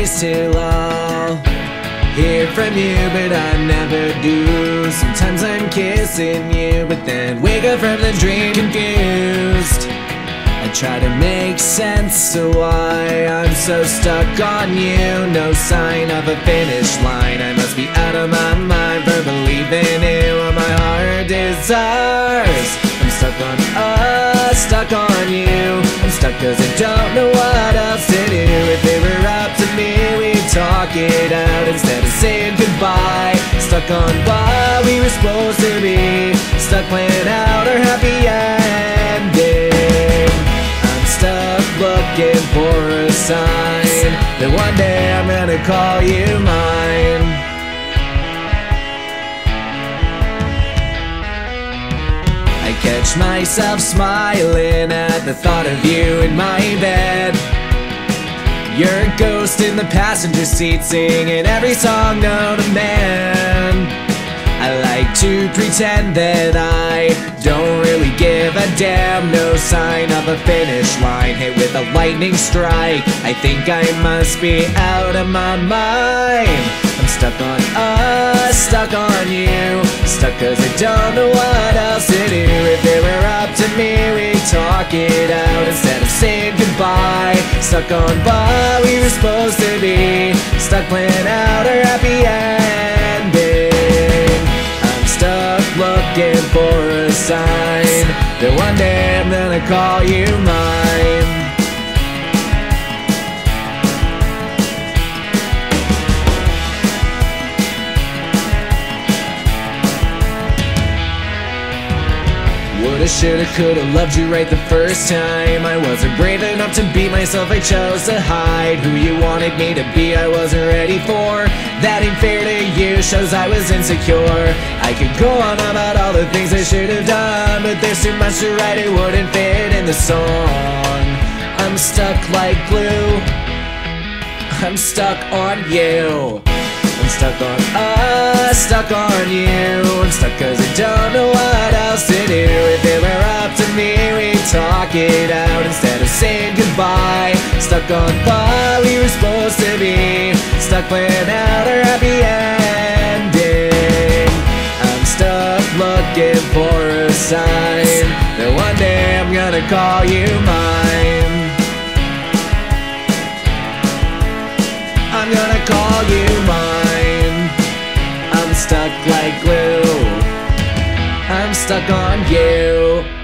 days till I'll hear from you, but I never do. Sometimes I'm kissing you, but then wake up from the dream confused. I try to make sense of why I'm so stuck on you. No sign of a finish line. I must be out of my mind for believing in what my heart desires. I'm stuck on us, stuck on you. I'm stuck cause I don't know what else to do. If it were up to me, we'd talk it out instead of saying goodbye. Stuck on what we were supposed to be. Stuck playing out our happy ending. I'm stuck looking for a sign that one day I'm gonna call you mine. I catch myself smiling at the thought of you in my bed. You're a ghost in the passenger seat, singing every song known to man. I like to pretend that I don't really give a damn. No sign of a finish line, hit with a lightning strike. I think I must be out of my mind. I'm stuck on us, stuck on you. Stuck cause I don't know what else to do. If it were up to me, we'd talk it out instead of saying goodbye. Stuck on what we were supposed to be. Stuck playing out our happy ending. I'm stuck looking for a sign that one day I'm gonna call you mine. Woulda, shoulda, coulda loved you right the first time. I wasn't brave enough to be myself, I chose to hide. Who you wanted me to be, I wasn't ready for. That ain't fair to you, shows I was insecure. I could go on about all the things I should have done, but there's too much to write, it wouldn't fit in the song. I'm stuck like glue, I'm stuck on you. I'm stuck on us, stuck on you. I'm stuck cause I don't know what else to do. If it were up to me, we'd talk it out instead of saying goodbye. Stuck on what we were supposed to be. Stuck playing out our happy ending. I'm stuck looking for a sign that one day I'm gonna call you mine. I'm gonna call you mine. I'm stuck like glue, I'm stuck on you.